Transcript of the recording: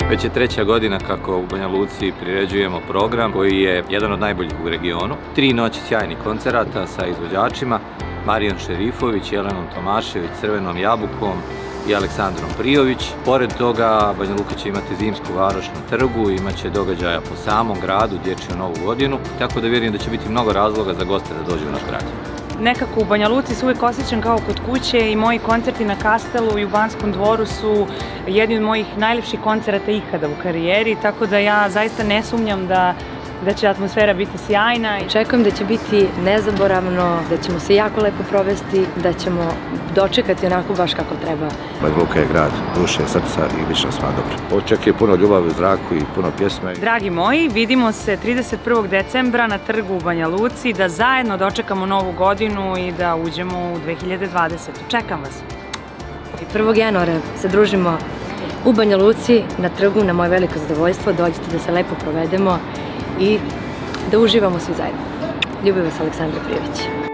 Već je treća godina kako u Banja Luci priređujemo program koji je jedan od najboljih u regionu. 3 noći sjajnih koncerata sa izvođačima Marijom Šerifović, Jelenom Tomašević, Crvenom jabukom i Aleksandrom Prijović. Pored toga, Banja Luka će imati zimsku varoš na trgu, imaće događaja po samom gradu, dječju novu godinu, tako da vjerujem da će biti mnogo razloga za goste da dođu u naš grad. Nekako u Banja Luci se uvijek osjećam kao kod kuće i moji koncerti na Kastelu i u Banskom dvoru su jedni od mojih najljepših koncerata ikada u karijeri, tako da ja zaista ne sumnjam da će atmosfera biti sjajna. Očekujem da će biti nezaboravno, da ćemo se jako lepo provesti, da ćemo dočekati onako baš kako treba. Banja Luka je grad duše, srca i lično sma dobro. Očekujem puno ljubavi u zraku i puno pjesme. Dragi moji, vidimo se 31. decembra na trgu u Banja Luci, da zajedno dočekamo novu godinu i da uđemo u 2020. Čekam vas. 1. januara se družimo u Banja Luci na trgu, na moje veliko zadovoljstvo. Dođite da se lepo provedemo i da uživamo svi zajedno. Ljubi vas Aleksandra Prijović.